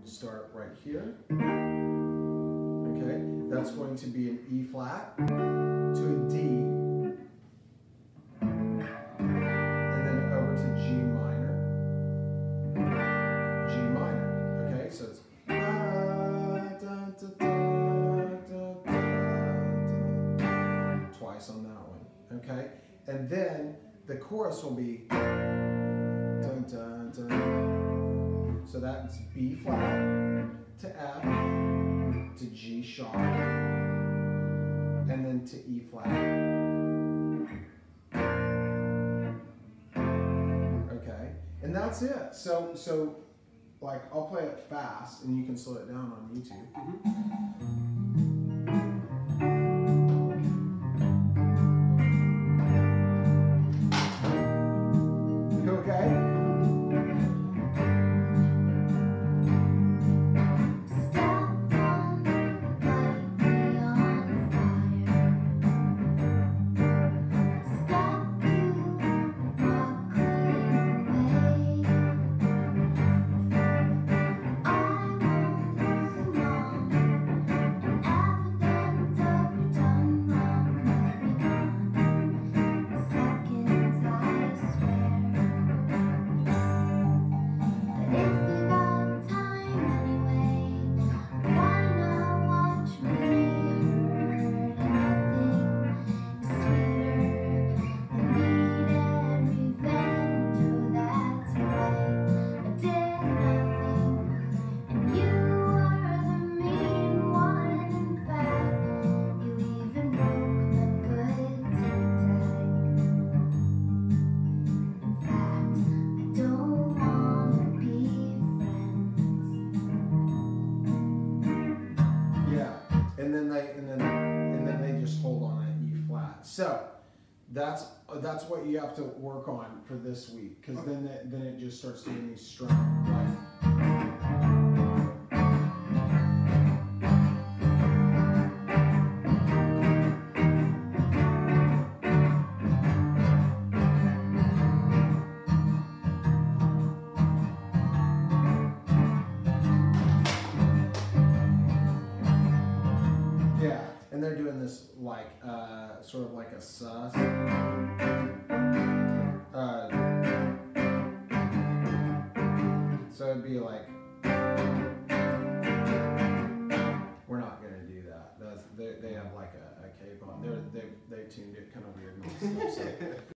start right here. Okay, that's going to be an E flat to a D, and then over to G minor. G minor. Okay, so it's twice on that one. Okay, and then the chorus will be dun, dun, dun. So that's B flat to F to G sharp and then to E flat. Okay, and that's it. So like I'll play it fast and you can slow it down on YouTube. And then they just hold on that E flat. So that's what you have to work on for this week, because then it just starts doing these strong, right? And they're doing this like sort of like a sus. So it'd be like, we're not gonna do that. They have like a cape on. They tuned it kind of weird and stuff. So.